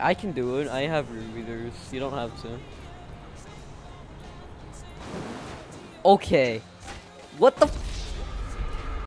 I can do it. I have readers. You don't have to. Okay. What the f